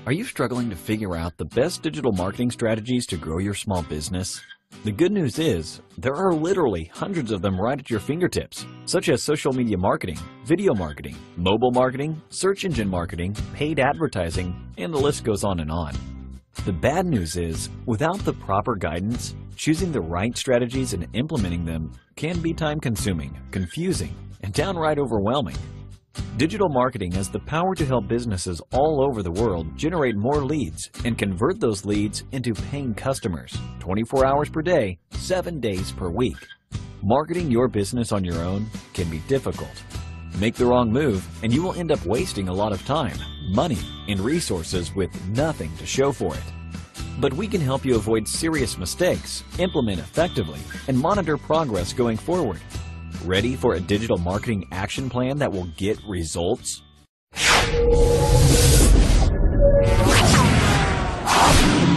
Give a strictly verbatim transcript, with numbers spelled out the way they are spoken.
Are you struggling to figure out the best digital marketing strategies to grow your small business? The good news is, there are literally hundreds of them right at your fingertips, such as social media marketing, video marketing, mobile marketing, search engine marketing, paid advertising, and the list goes on and on. The bad news is, without the proper guidance, choosing the right strategies and implementing them can be time-consuming, confusing, and downright overwhelming. Digital marketing has the power to help businesses all over the world generate more leads and convert those leads into paying customers twenty-four hours per day, seven days per week. Marketing your business on your own can be difficult. Make the wrong move and you will end up wasting a lot of time, money, and resources with nothing to show for it. But we can help you avoid serious mistakes, implement effectively, and monitor progress going forward. Ready for a digital marketing action plan that will get results? You